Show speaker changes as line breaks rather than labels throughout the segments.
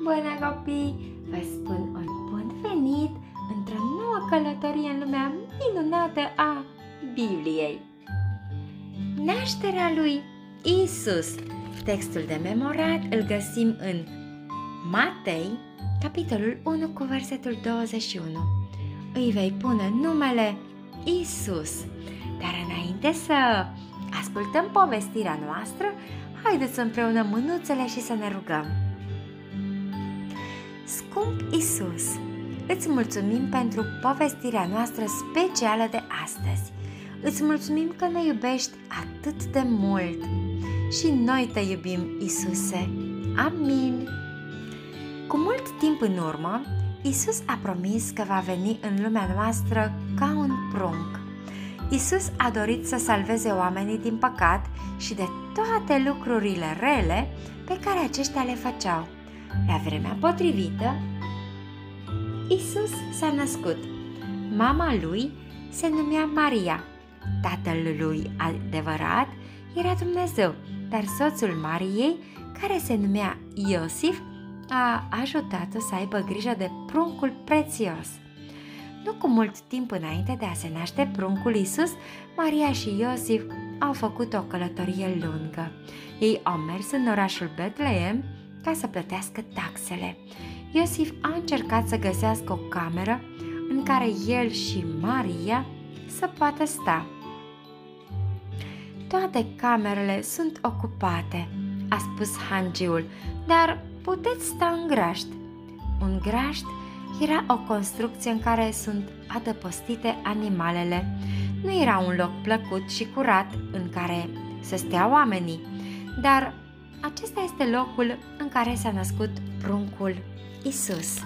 Bună copii! Vă spun un bun venit într-o nouă călătorie în lumea minunată a Bibliei. Nașterea lui Isus. Textul de memorat îl găsim în Matei, capitolul 1 cu versetul 21. Îi vei pune numele Isus. Dar înainte să ascultăm povestirea noastră, haideți să împreunăm mânuțele și să ne rugăm. Scump Isus, îți mulțumim pentru povestirea noastră specială de astăzi. Îți mulțumim că ne iubești atât de mult și noi te iubim, Isuse. Amin. Cu mult timp în urmă, Isus a promis că va veni în lumea noastră ca un prunc. Isus a dorit să salveze oamenii din păcat și de toate lucrurile rele pe care aceștia le făceau. La vremea potrivită, Isus s-a născut. Mama lui se numea Maria. Tatăl lui adevărat era Dumnezeu, dar soțul Mariei, care se numea Iosif, a ajutat-o să aibă grijă de pruncul prețios. Nu cu mult timp înainte de a se naște pruncul Isus, Maria și Iosif au făcut o călătorie lungă. Ei au mers în orașul Betleem ca să plătească taxele. Iosif a încercat să găsească o cameră în care el și Maria să poată sta. Toate camerele sunt ocupate, a spus hangiul, dar puteți sta în grajd. Un grajd era o construcție în care sunt adăpostite animalele. Nu era un loc plăcut și curat în care să stea oamenii, dar acesta este locul în care s-a născut pruncul Isus.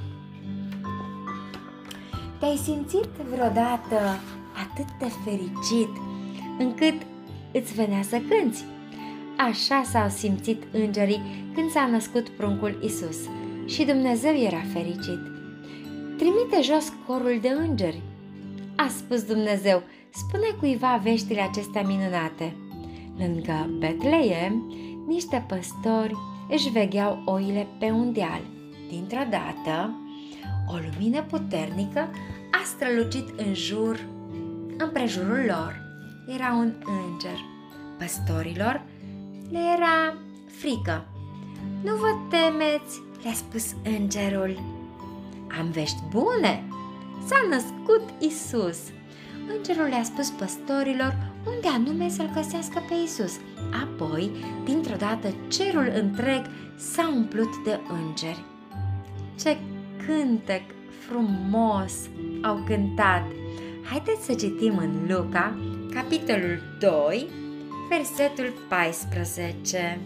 Te-ai simțit vreodată atât de fericit încât îți venea să cânți? Așa s-au simțit îngerii când s-a născut pruncul Isus și Dumnezeu era fericit. Trimite jos corul de îngeri, a spus Dumnezeu, spune cuiva veștile acestea minunate. Lângă Betleem, niște păstori își vegheau oile pe un deal. Dintr-o dată, o lumină puternică a strălucit împrejurul lor. Era un înger. Păstorilor le era frică. Nu vă temeți, le-a spus îngerul. Am vești bune! S-a născut Isus! Îngerul le-a spus păstorilor unde anume să-l găsească pe Isus. Apoi, dintr-o dată, cerul întreg s-a umplut de îngeri. Ce cântec frumos au cântat! Haideți să citim în Luca, capitolul 2, versetul 14.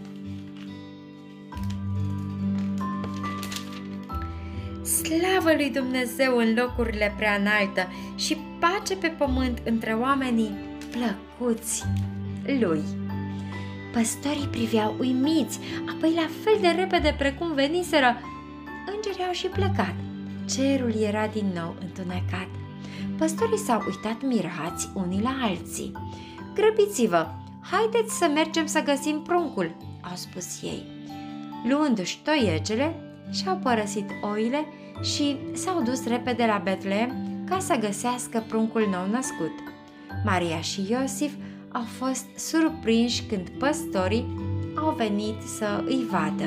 Slavă lui Dumnezeu în locurile prea înalte și pace pe pământ între oamenii plăcuți lui. Păstorii priveau uimiți, apoi la fel de repede precum veniseră, îngerii au și plecat. Cerul era din nou întunecat. Păstorii s-au uitat mirați unii la alții. Grăbiți-vă, haideți să mergem să găsim pruncul, au spus ei. Luându-și toiegele, și-au părăsit oile și s-au dus repede la Betleem ca să găsească pruncul nou născut. Maria și Iosif au fost surprinși când păstorii au venit să îi vadă.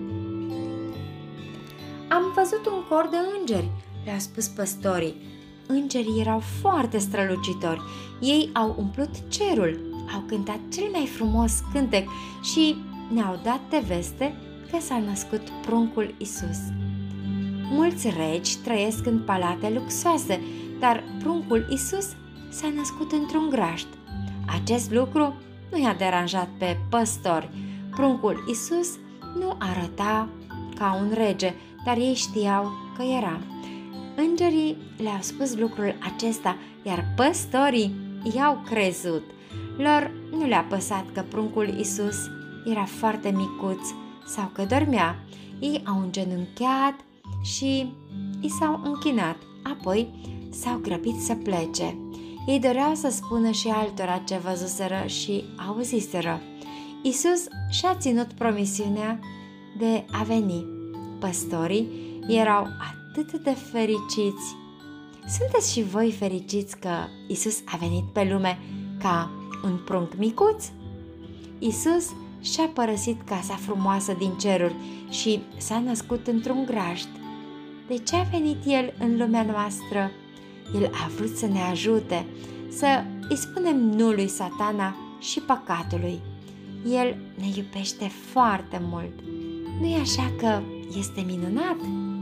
Am văzut un cor de îngeri, le-au spus păstorii. Îngerii erau foarte strălucitori. Ei au umplut cerul, au cântat cel mai frumos cântec și ne-au dat de veste că s-a născut pruncul Isus. Mulți regi trăiesc în palate luxoase, dar pruncul Isus s-a născut într-un grajd. Acest lucru nu i-a deranjat pe păstori. Pruncul Isus nu arăta ca un rege, dar ei știau că era. Îngerii le-au spus lucrul acesta, iar păstorii i-au crezut. Lor nu le-a păsat că pruncul Isus era foarte micuț sau că dormea. Ei au îngenunchiat și i s-au închinat, apoi s-au grăbit să plece. Ei doreau să spună și altora ce văzuseră și auziseră. Isus și-a ținut promisiunea de a veni. păstorii erau atât de fericiți. Sunteți și voi fericiți că Isus a venit pe lume ca un prunc micuț? Isus și-a părăsit casa frumoasă din ceruri și s-a născut într-un grajd. De ce a venit El în lumea noastră? El a vrut să ne ajute, să îi spunem nu lui Satana și păcatului. El ne iubește foarte mult. Nu-i așa că este minunat?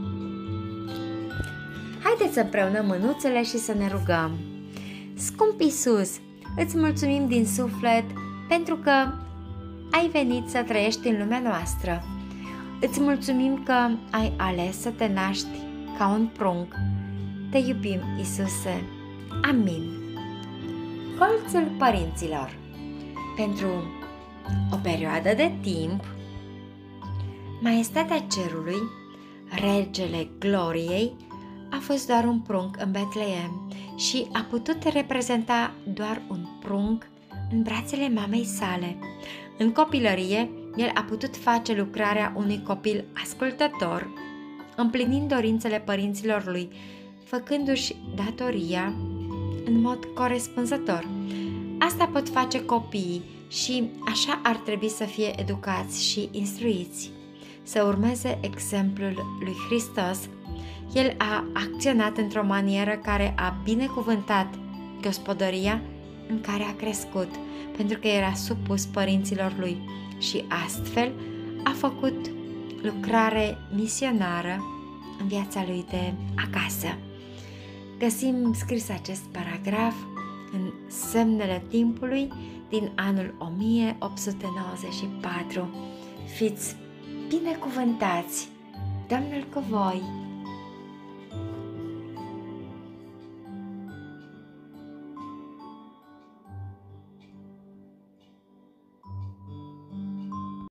Haideți să împreunăm mânuțele și să ne rugăm. Scump Iisus, îți mulțumim din suflet pentru că ai venit să trăiești în lumea noastră. Îți mulțumim că ai ales să te naști ca un prunc. Te iubim, Iisuse. Amin. Colțul părinților. Pentru o perioadă de timp, Maestatea Cerului, Regele Gloriei, a fost doar un prunc în Betleem și a putut reprezenta doar un prunc în brațele mamei sale. În copilărie, el a putut face lucrarea unui copil ascultător, împlinind dorințele părinților lui, făcându-și datoria în mod corespunzător. Asta pot face copiii și așa ar trebui să fie educați și instruiți. Să urmeze exemplul lui Hristos. El a acționat într-o manieră care a binecuvântat gospodăria în care a crescut, pentru că era supus părinților lui și astfel a făcut lucrare misionară în viața lui de acasă. Găsim scris acest paragraf în Semnele Timpului din anul 1894. Fiți binecuvântați! Domnul cu voi!